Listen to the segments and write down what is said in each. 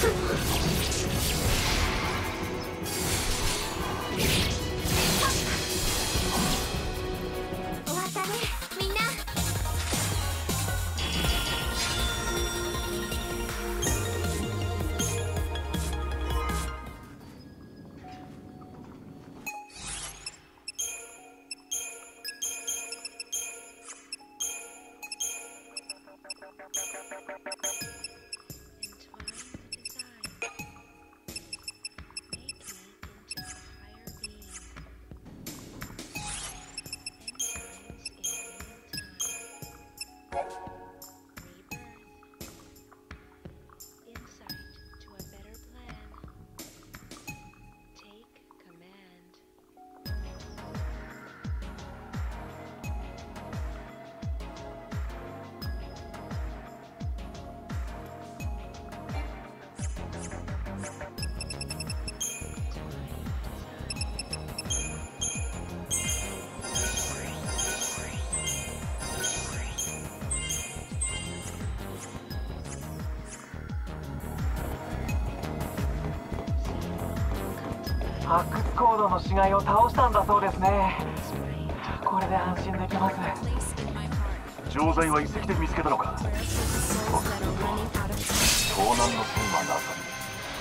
終わったねみんな。 発掘コードの死骸を倒したんだそうですね。これで安心できます。 錠剤は一石で見つけたのか。そうすると盗難の線はなさに。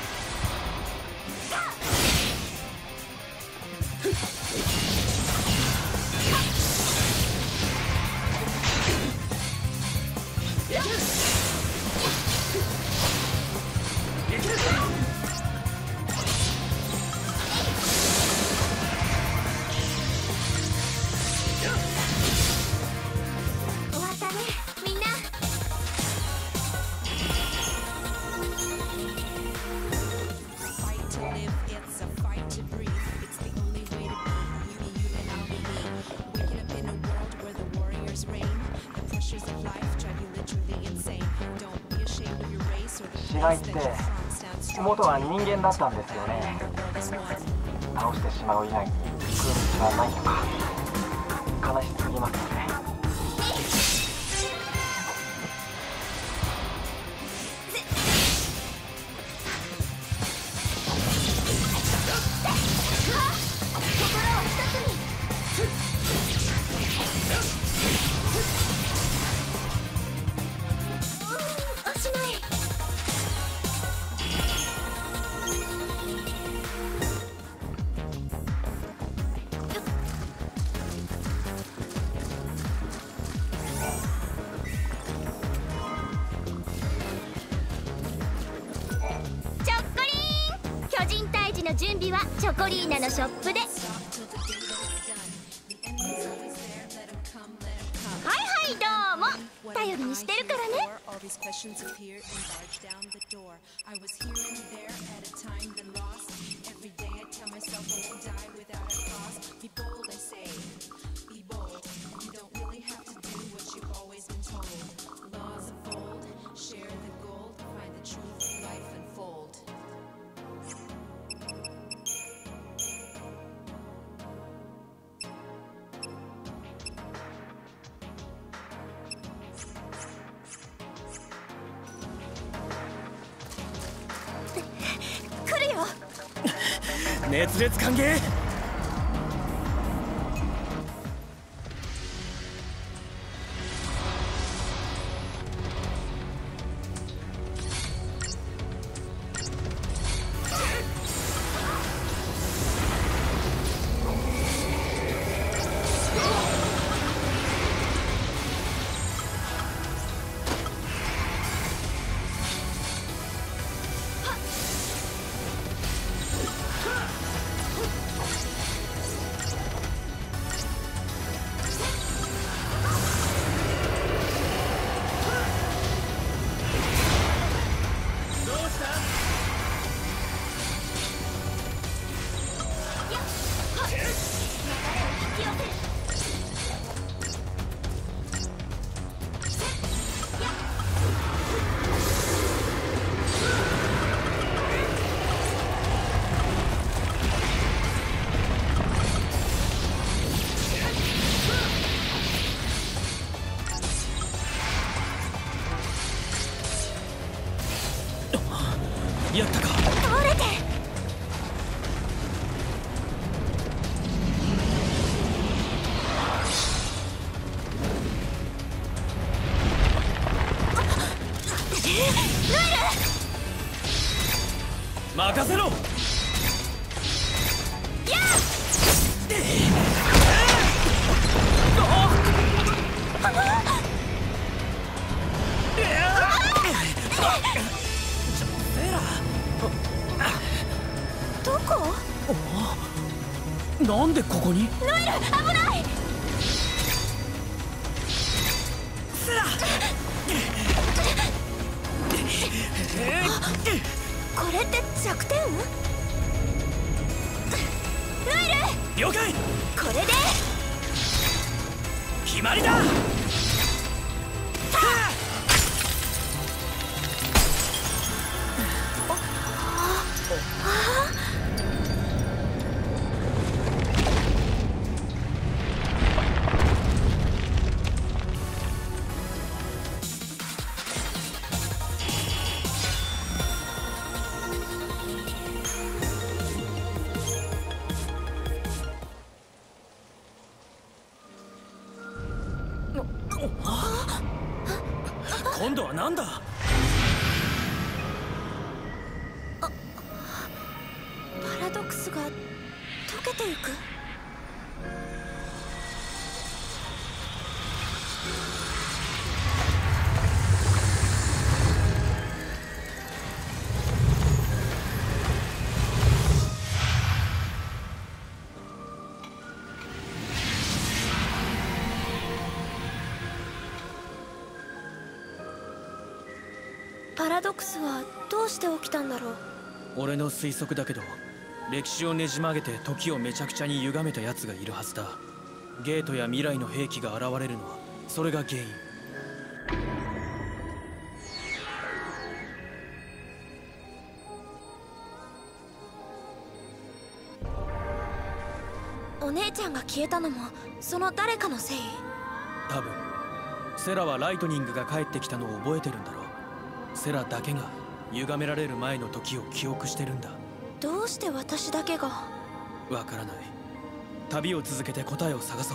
終わったねみんな。 死骸って元は人間だったんですよね。倒してしまう以外に行く道はないとか悲しすぎますよね。 おしまい。チョッコリーン、巨人退治の準備はチョコリーナのショップで。はいはいどうも、頼りにしてるからね。来るよ。 熱烈歓迎。 やったか。 倒れて。 任せろ。 どこ？ なんでここに？ ノエル、危ない。 セラ。 これって弱点？ノエル。 了解。 これで決まりだ。今度はなんだ？ パラドックスが溶けていく。パラドックスはどうして起きたんだろう。 俺の推測だけど、歴史をねじ曲げて時をめちゃくちゃに歪めたやつがいるはずだ。ゲートや未来の兵器が現れるのはそれが原因。 お姉ちゃんが消えたのもその誰かのせい？ 多分セラはライトニングが帰ってきたのを覚えてるんだろう。セラだけが歪められる前の時を記憶してるんだ。 どうして私だけが？ わからない。旅を続けて答えを探そう。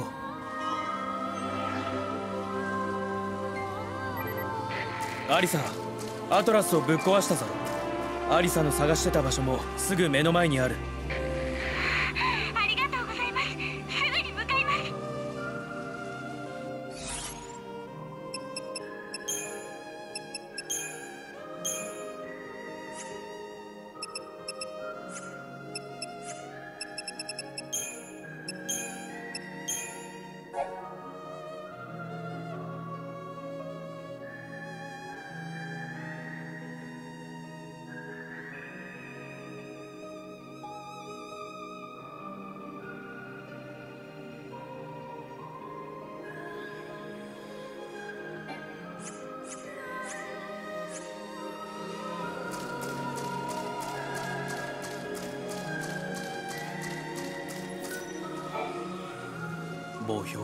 アリサ、アトラスをぶっ壊したぞ。アリサの探してた場所もすぐ目の前にある。 ありがとうございます。すぐに向かいます。 墓標？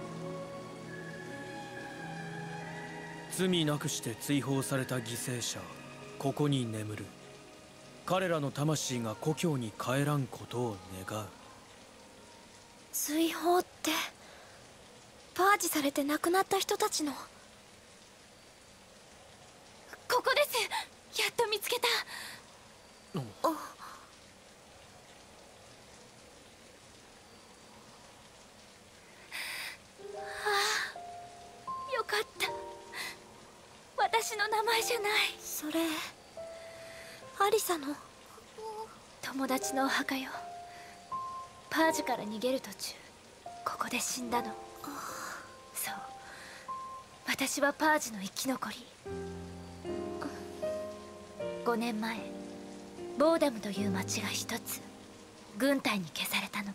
罪なくして追放された犠牲者、ここに眠る。彼らの魂が故郷に帰らんことを願う。 追放ってパージされて亡くなった人たちの。ここです。やっと見つけた。よかった。私の名前じゃない。それアリサの友達のお墓よ。パージから逃げる途中ここで死んだの。そう、私はパージの生き残り。5年前ボーダムという町が一つ軍隊に消されたの。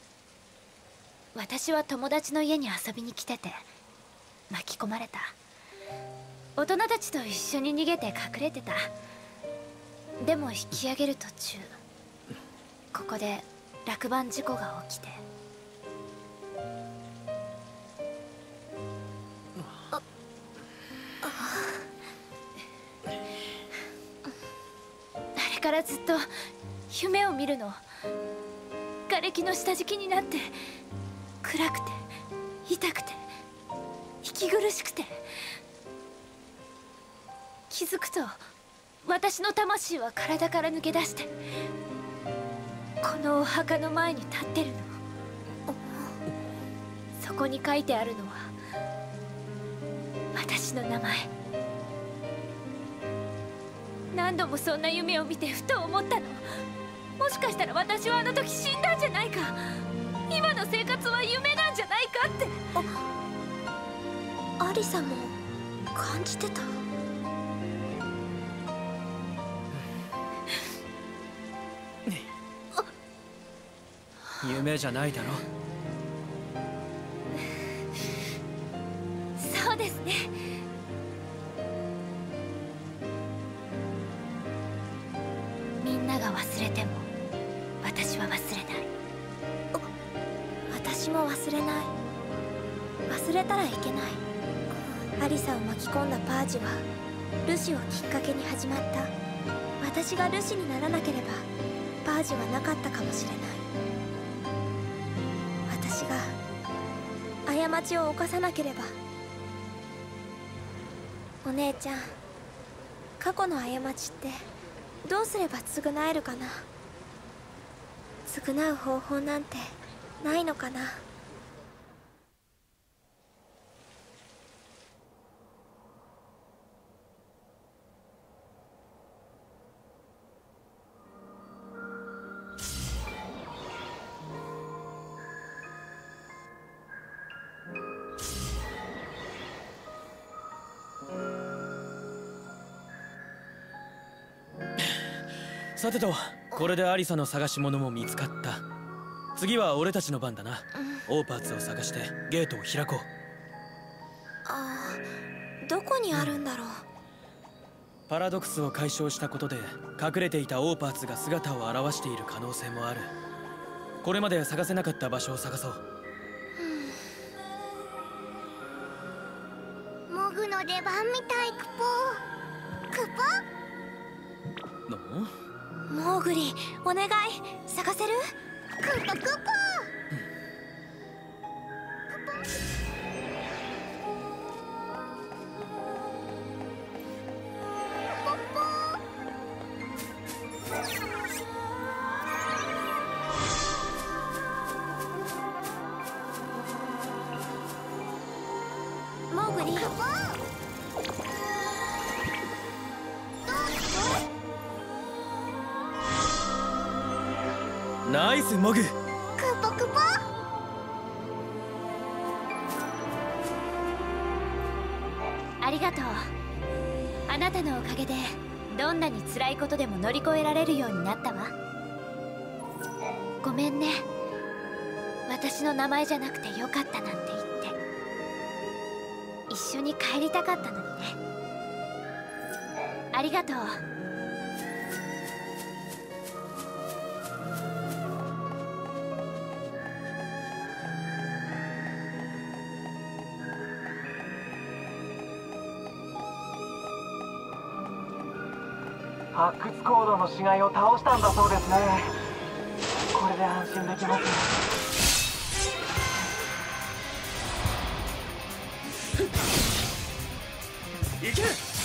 私は友達の家に遊びに来てて巻き込まれた。大人たちと一緒に逃げて隠れてた。でも引き上げる途中ここで落盤事故が起きて。誰からずっと夢を見るの。瓦礫の下敷きになって暗くて痛くて息苦しくて、気づくと私の魂は体から抜け出してこのお墓の前に立ってるの。そこに書いてあるのは私の名前。何度もそんな夢を見てふと思ったの。もしかしたら私はあの時死んだんじゃないか、今の生活は夢なんじゃないかって。 アリサも感じてた。 夢じゃないだろ。 そうですね。みんなが忘れても私は忘れない。 私も忘れない。忘れたらいけない。アリサを巻き込んだパージはルシをきっかけに始まった。私がルシにならなければパージはなかったかもしれない。私が過ちを犯さなければ。お姉ちゃん、過去の過ちってどうすれば償えるかな。償う方法なんてないのかな。 さてと、これでアリサの探し物も見つかった。次は俺たちの番だな。オーパーツを探してゲートを開こう。 ああ、どこにあるんだろう。 パラドクスを解消したことで隠れていたオーパーツが姿を現している可能性もある。これまで探せなかった場所を探そう。 モグの出番みたい。クポのモーグリ、お願い、探せる？ クポクポ。 モーグリ、 ナイスモグ。 クポクポ。 ありがとう。あなたのおかげでどんなに辛いことでも乗り越えられるようになったわ。ごめんね、私の名前じゃなくてよかったなんて言って。一緒に帰りたかったのにね。ありがとう。 発掘コードの死骸を倒したんだそうですね。これで安心できます。 行け。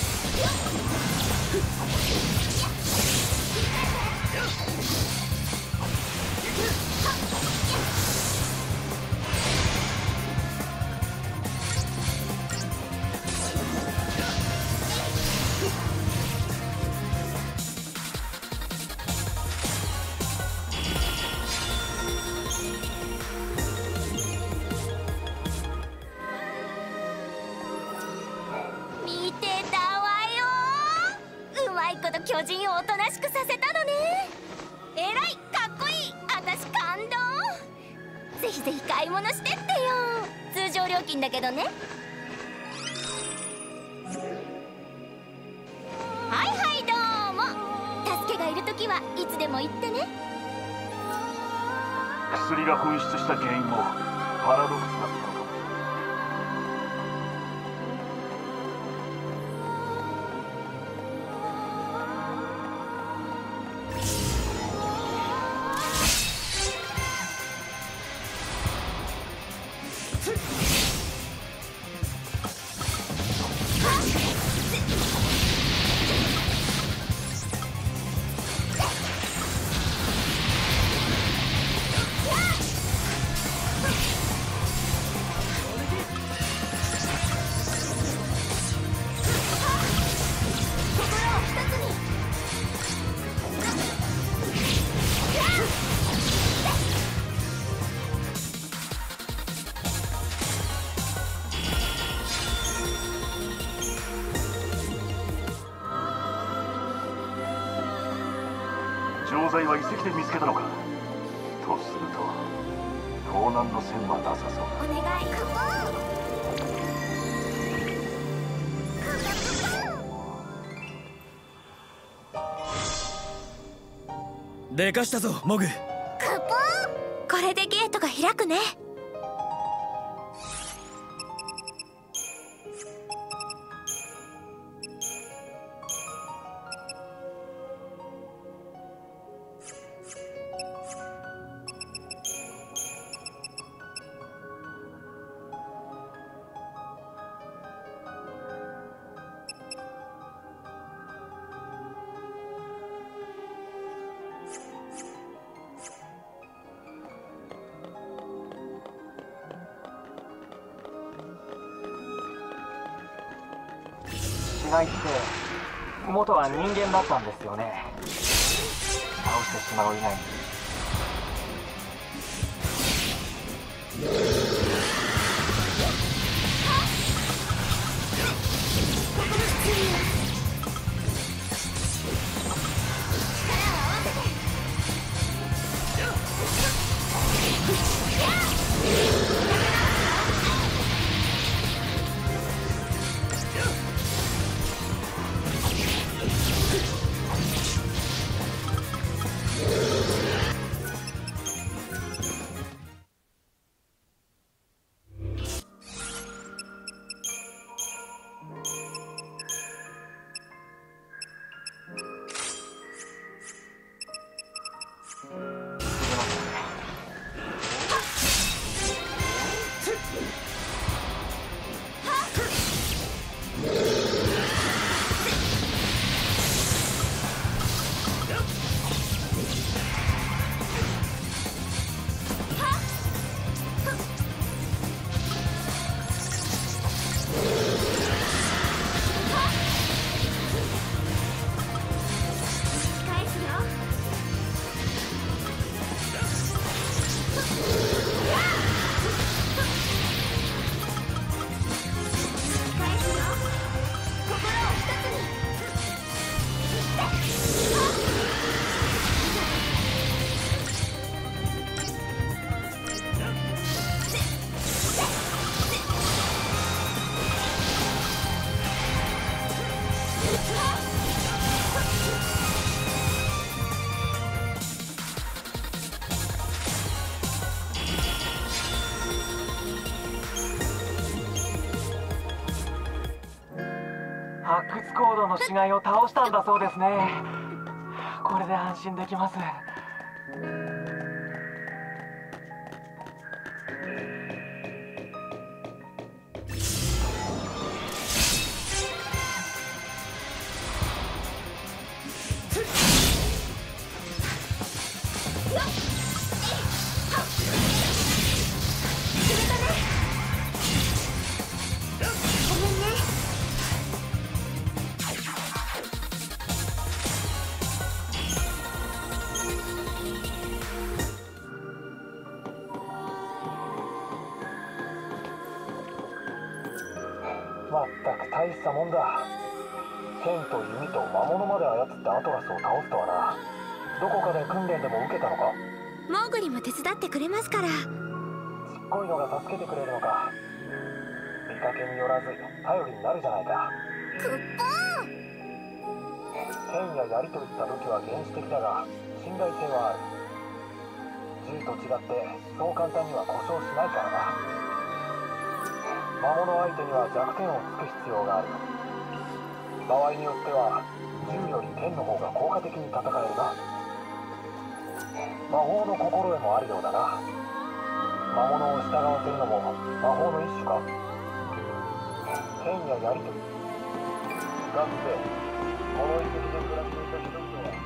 見てたわよ。うまいこと巨人をおとなしくさせたのね。えらいかっこいい。私感動。ぜひぜひ買い物してってよ。通常料金だけどね。はいはい、どうも。助けがいるときはいつでも言ってね。 薬が噴出した原因もパラドクスだったのかも。 錠剤は遺跡で見つけたのか。とすると盗難の線はなさそうだ。 お願い、カポー。 でかしたぞモグ。 カポー。 これでゲートが開くね。 死骸って元は人間だったんですよね。倒してしまう以外に。発掘コードの死骸を倒したんだそうですね。これで安心できます。まったく大したもんだ。剣と弓と魔物まで操ってアトラスを倒すとはな。どこかで訓練でも受けたのか。 モーグリも手伝ってくれますから。 ちっこいのが助けてくれるのか。見かけによらず頼りになるじゃないか。 クッポー。 剣や槍といった武器は原始的だが信頼性はある。銃と違ってそう簡単には故障しないからな。魔物相手には弱点をつく必要がある。場合によっては銃より剣の方が効果的に戦えるな。魔法の心得もあるようだな。魔物を従わせるのも魔法の一種か。剣や槍とだってこの遺跡で暮らしていた人々は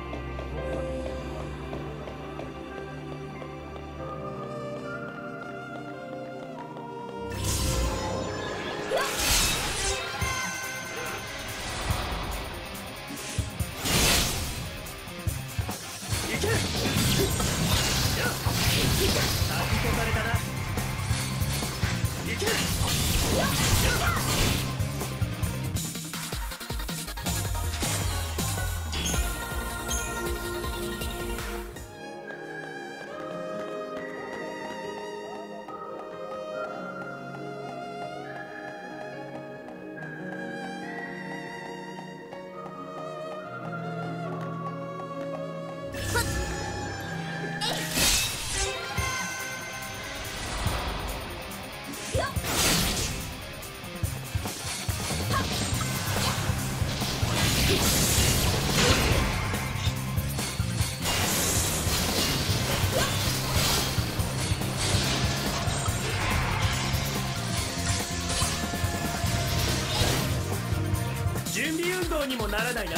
にもならないな。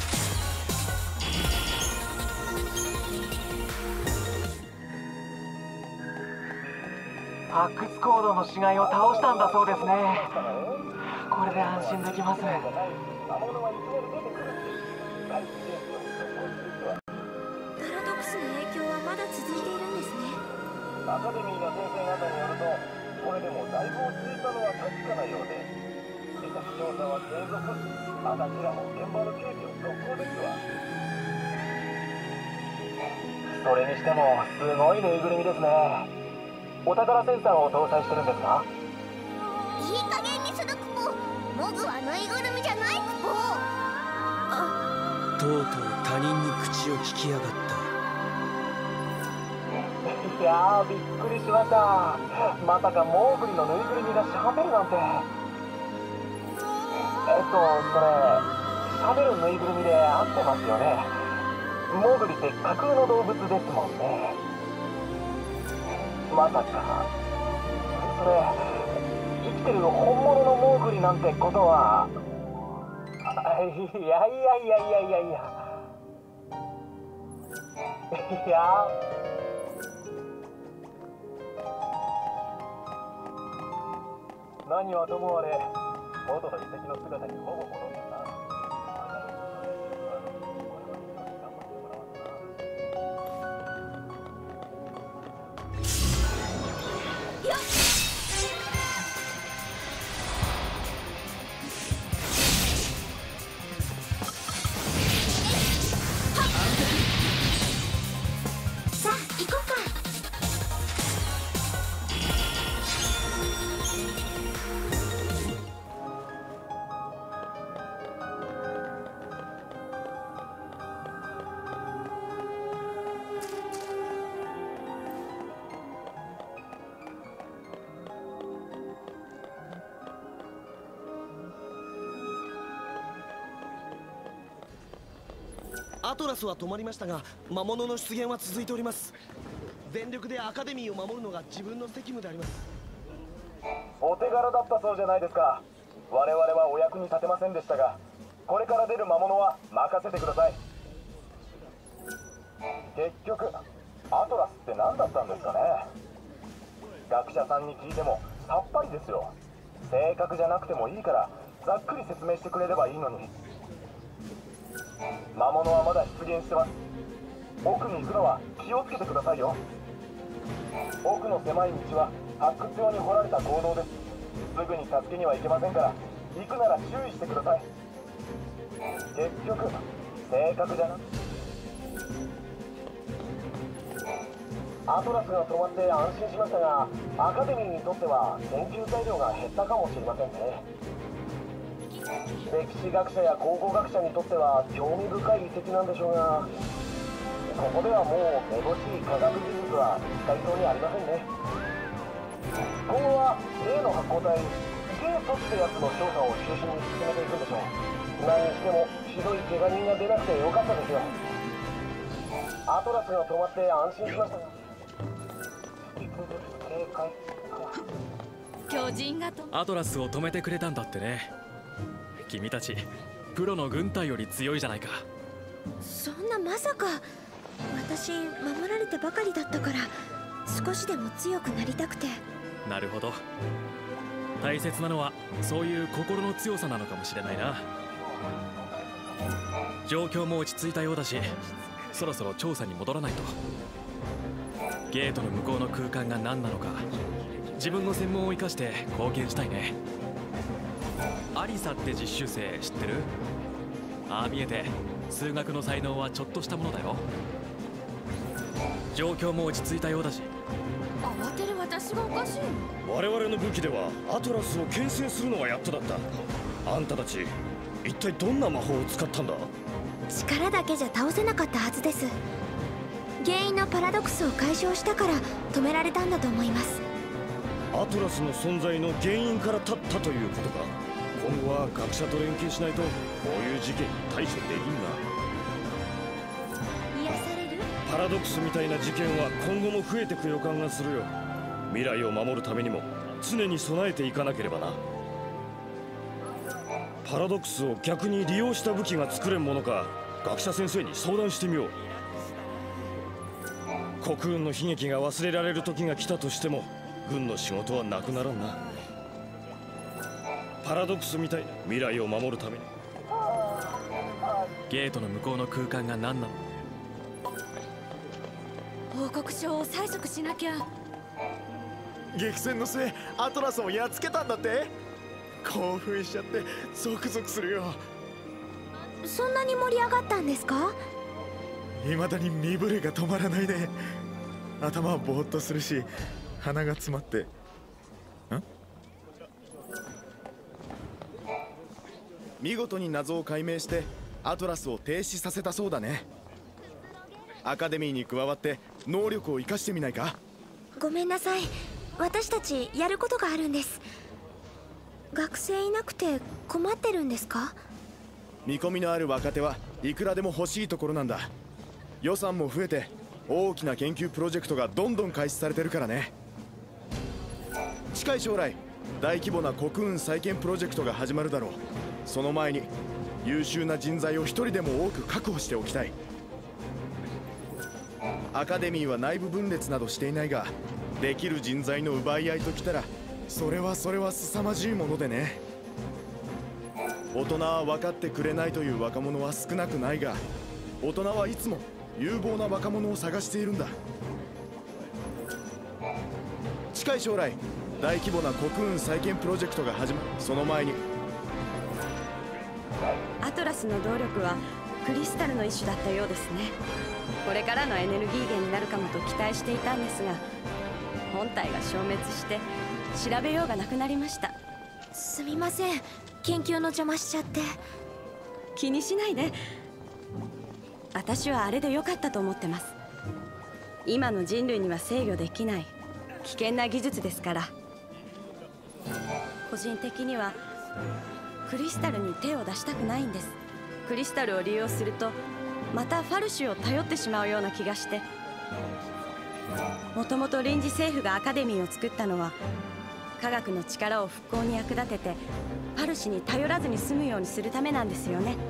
発掘コードの死骸を倒したんだそうですね。これで安心できます。 パラドクスの影響はまだ続いているんですね。 アカデミーの先生方によると、これでもだいぶ落ち着いたのは確かなようで、しかし調査は継続。私らも現場の警備を続行ですわ。それにしてもすごいぬいぐるみですね。お宝センサーを搭載してるんですか？ いい加減にするクポ。モグはぬいぐるみじゃないクポ。 とうとう他人に口を聞きやがった。 いやー、びっくりしました。まさかモーグリのぬいぐるみがしゃべるなんて。それしゃべるぬいぐるみで合ってますよね。モーグリって架空の動物ですもんね。まさかそれ生きてる本物のモーグリなんてことは。いや何はともあれ元の遺跡の姿にほぼ戻ったな。 さあ行こうか。 アトラスは止まりましたが、魔物の出現は続いております。全力でアカデミーを守るのが自分の責務であります。 お手柄だったそうじゃないですか。我々はお役に立てませんでしたが、これから出る魔物は任せてください。結局アトラスって何だったんですかね。学者さんに聞いてもさっぱりですよ。正確じゃなくてもいいからざっくり説明してくれればいいのに。魔物はまだ出現してます。奥に行くのは気をつけてくださいよ。奥の狭い道は発掘用に掘られた坑道です。すぐに助けには行けませんから、行くなら注意してください。結局正確じゃな。アトラスが止まって安心しましたが、アカデミーにとっては研究材料が減ったかもしれませんね。歴史学者や考古学者にとっては興味深い遺跡なんでしょうが、ここではもうめぼしい科学技術は使いそうにありませんね。今後は例の発光体ゲートってやつの調査を中心に進めていくんでしょう。何にしてもひどい怪我人が出なくてよかったですよ。アトラスが止まって安心しましたが、引き続き警戒。 巨人がとアトラスを止めてくれたんだってね。君たちプロの軍隊より強いじゃないか。 そんな、まさか。私守られてばかりだったから少しでも強くなりたくて。 なるほど。大切なのはそういう心の強さなのかもしれないな。状況も落ち着いたようだし、そろそろ調査に戻らないと。ゲートの向こうの空間が何なのか、自分の専門を生かして貢献したいね。アリサって実習生知ってる？ああ見えて数学の才能はちょっとしたものだよ。状況も落ち着いたようだし。 慌てる私がおかしいの？ 我々の武器ではアトラスを牽制するのはやっとだった。あんたたち一体どんな魔法を使ったんだ？ 力だけじゃ倒せなかったはずです。原因のパラドクスを解消したから止められたんだと思います。 アトラスの存在の原因から立ったということか。今後は学者と連携しないとこういう事件に対処できんな。 癒される？ パラドクスみたいな事件は今後も増えてく予感がするよ。未来を守るためにも常に備えていかなければな。 パラドックスを逆に利用した武器が作れんものか学者先生に相談してみよう。国運の悲劇が忘れられる時が来たとしても軍の仕事はなくならんな。パラドックスみたいな未来を守るために。 ゲートの向こうの空間が何なの？ 報告書を催促しなきゃ。 激戦の末アトラスをやっつけたんだって。興奮しちゃってゾクゾクするよ。 そんなに盛り上がったんですか？ 未だに身震いが止まらないね。頭はぼーっとするし鼻が詰まって。見事に謎を解明してアトラスを停止させたそうだね。アカデミーに加わって能力を生かしてみないか？ ごめんなさい、私たちやることがあるんです。学生いなくて困ってるんですか？ 見込みのある若手はいくらでも欲しいところなんだ。予算も増えて大きな研究プロジェクトがどんどん開始されてるからね。近い将来大規模な国運再建プロジェクトが始まるだろう。その前に優秀な人材を一人でも多く確保しておきたい。アカデミーは内部分裂などしていないが、できる人材の奪い合いときたらそれは凄まじいものでね。大人は分かってくれないという若者は少なくないが、大人はいつも有望な若者を探しているんだ。近い将来大規模な国運再建プロジェクトが始まる。その前にアトラスの動力はクリスタルの一種だったようですね。これからのエネルギー源になるかもと期待していたんですが、本体が消滅して調べようがなくなりました。 すみません、研究の邪魔しちゃって。 気にしないで。私はあれで良かったと思ってます。今の人類には制御できない危険な技術ですから。個人的にはクリスタルに手を出したくないんです。クリスタルを利用するとまたファルシュを頼ってしまうような気がして。もともと臨時政府がアカデミーを作ったのは科学の力を復興に役立ててファルシュに頼らずに済むようにするためなんですよね。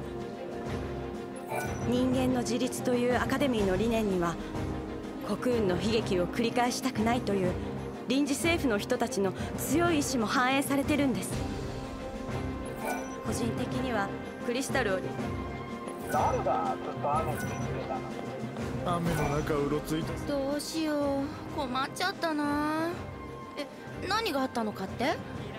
人間の自立というアカデミーの理念には国運の悲劇を繰り返したくないという臨時政府の人たちの強い意志も反映されてるんです。個人的にはクリスタルを誰だ、ずっと雨に来てたの。 雨の中うろついた。 どうしよう、困っちゃったな。何があったのかって？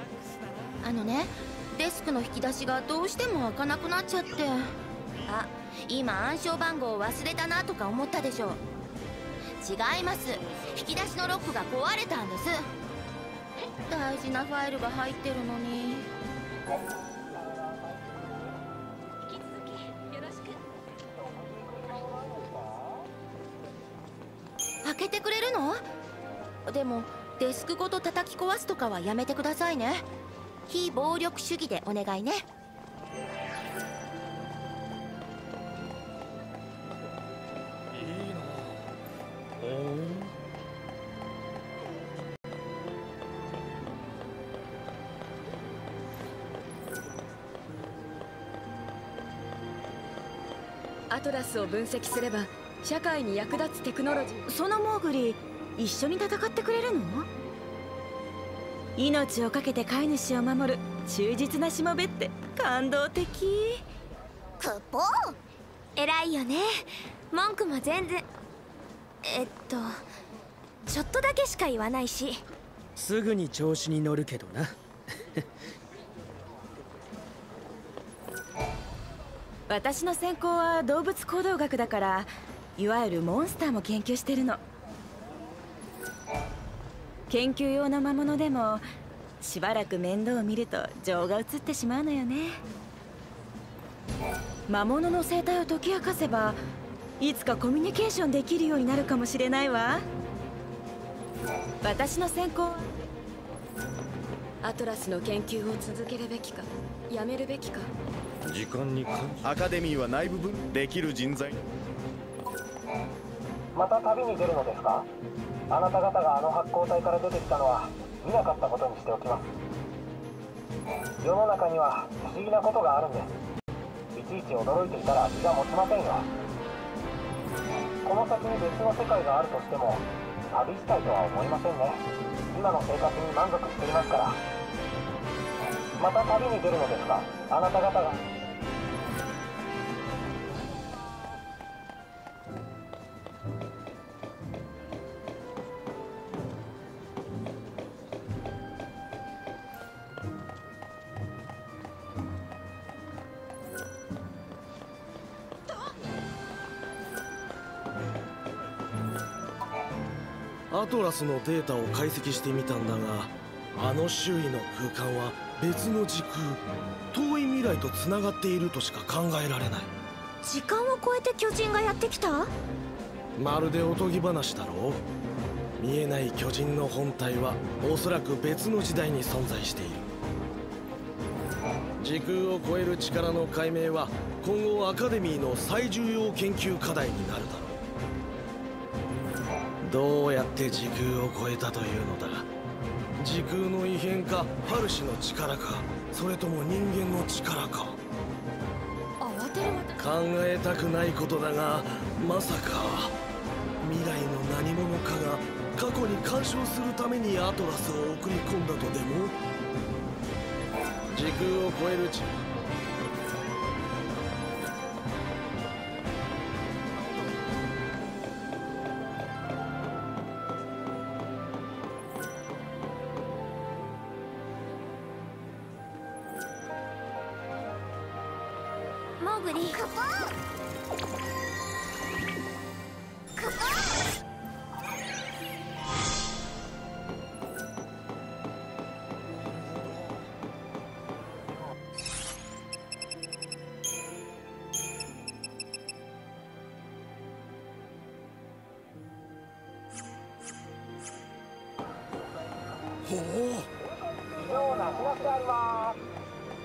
デスクの引き出しがどうしても開かなくなっちゃって。あ、今暗証番号を忘れたなとか思ったでしょ。違います、引き出しのロックが壊れたんです。大事なファイルが入ってるのに。開けてくれるの？でもデスクごと叩き壊すとかはやめてくださいね。非暴力主義でお願いね。 アトラスを分析すれば社会に役立つテクノロジー。そのモーグリ一緒に戦ってくれるの？命を懸けて飼い主を守る忠実なしもべって感動的。 クポー。 偉いよね。文句も全然ちょっとだけしか言わないし。 すぐに調子に乗るけどな。 私の専攻は動物行動学だから、いわゆるモンスターも研究してるの。研究用の魔物でもしばらく面倒を見ると情が移ってしまうのよね。魔物の生態を解き明かせばいつかコミュニケーションできるようになるかもしれないわ。私の専攻はアトラスの研究を続けるべきかやめるべきか。 時間にアカデミーは内部分できる人材。 また旅に出るのですか？あなた方があの発光体から出てきたのは見なかったことにしておきます。 世の中には不思議なことがあるんです。いちいち驚いていたら気が持ちませんよ。この先に別の世界があるとしても旅したいとは思いませんね。今の生活に満足していますから。また旅に出るのですが、あなた方がアトラスのデータを解析してみたんだが、あの周囲の空間は別の時空、遠い未来とつながっているとしか考えられない。 時間を超えて巨人がやってきた？ まるでおとぎ話だろう。見えない巨人の本体はおそらく別の時代に存在している。時空を超える力の解明は今後アカデミーの最重要研究課題になるだろう。どうやって時空を超えたというのだ。時空の異変か、ファルシの力か、それとも人間の力か。考えたくないことだが、まさか未来の何者かが過去に干渉するためにアトラスを送り込んだとでも？時空を超えるモーグリー。 ほう。 以上なしなしであります。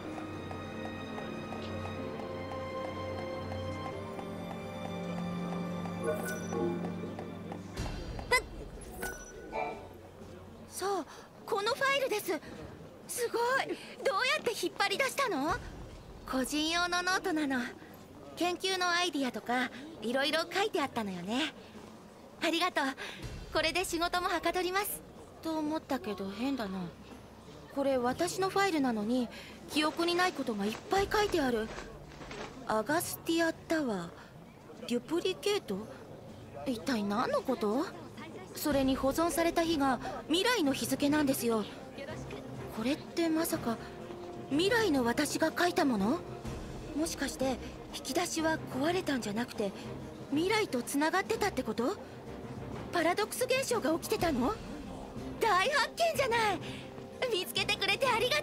そう、このファイルです。すごい。どうやって引っ張り出したの？個人用のノートなの。研究のアイディアとかいろいろ書いてあったのよね。ありがとう。これで仕事もはかどりますと思ったけど変だな。これ私のファイルなのに記憶にないことがいっぱい書いてある。アガスティアタワー、デュプリケート、一体何のこと？それに保存された日が未来の日付なんですよ。これってまさか未来の私が書いたもの？もしかして引き出しは壊れたんじゃなくて未来とつながってたってこと？パラドックス現象が起きてたの？大発見じゃない。見つけてくれてありがとう。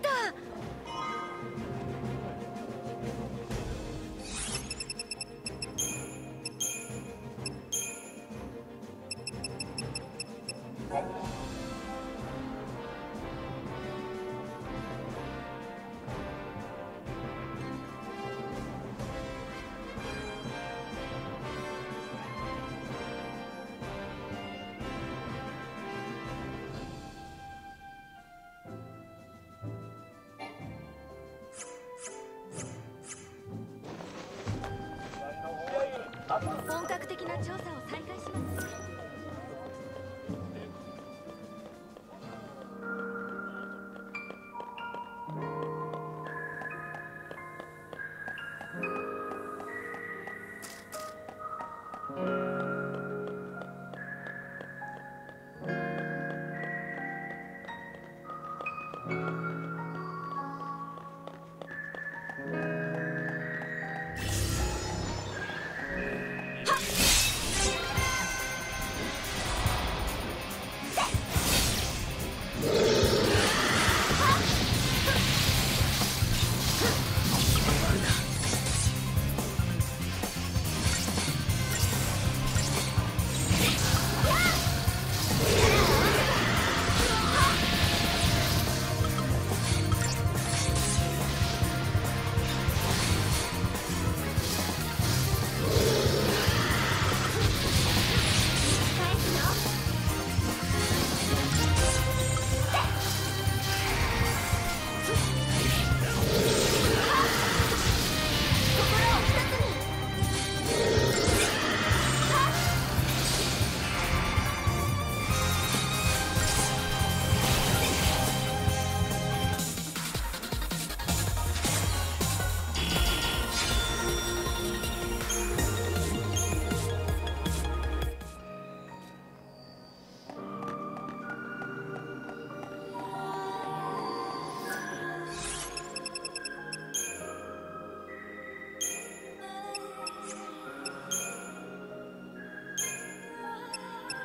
本格的な調査を再開します。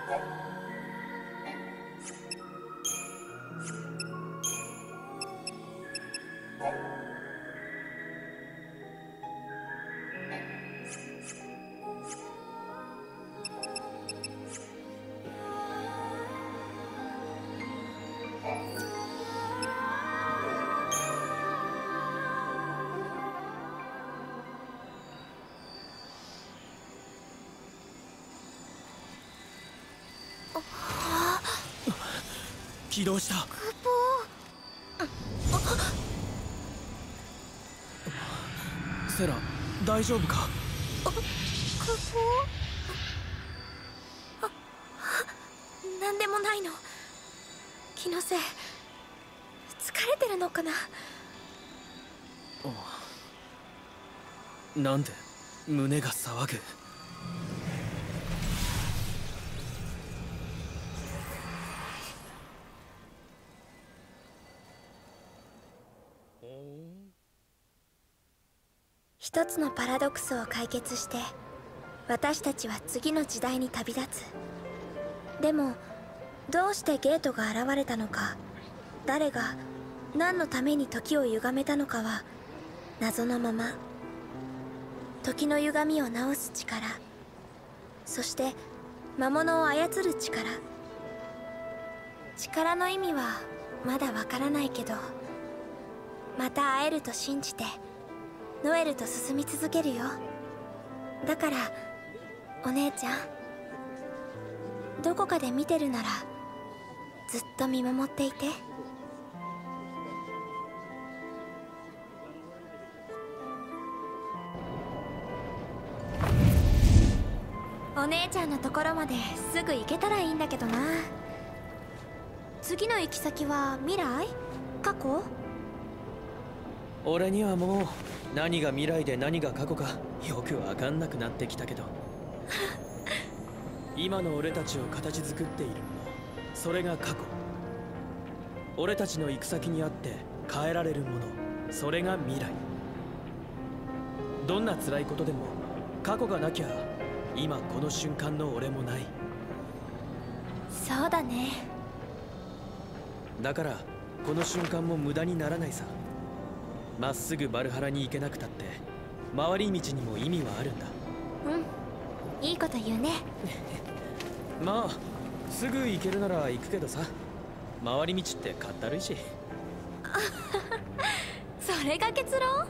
起動した。セラ、大丈夫か？ なんでもないの。気のせい。疲れてるのかな。 なんで胸が騒ぐ？ 一つのパラドックスを解決して私たちは次の時代に旅立つ。でもどうしてゲートが現れたのか、誰が何のために時を歪めたのかは謎のまま。時の歪みを直す力、そして魔物を操る力。力の意味はまだわからないけど、また会えると信じてノエルと進み続けるよ。だからお姉ちゃん、どこかで見てるならずっと見守っていて。お姉ちゃんのところまですぐ行けたらいいんだけどな。次の行き先は未来？過去？ 俺にはもう何が未来で何が過去かよく分かんなくなってきたけど今の俺たちを形作っているもの、それが過去。俺たちの行く先にあって変えられるもの、それが未来。どんな辛いことでも過去がなきゃ今この瞬間の俺もない。 そうだね。 だからこの瞬間も無駄にならないさ。まっすぐバルハラに行けなくたって回り道にも意味はあるんだ。 うん、いいこと言うね。 まあすぐ行けるなら行くけどさ、回り道ってかったるいしそれが結論？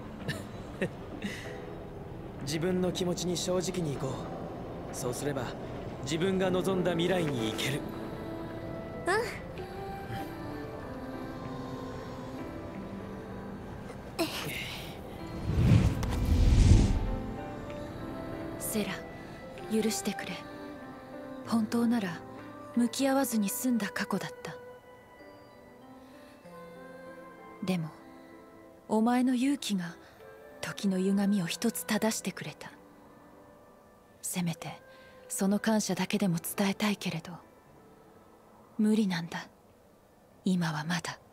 自分の気持ちに正直に行こう。そうすれば自分が望んだ未来に行ける。 セラ、許してくれ。本当なら向き合わずに済んだ過去だった。でもお前の勇気が時の歪みを一つ正してくれた。せめてその感謝だけでも伝えたいけれど無理なんだ、今はまだ。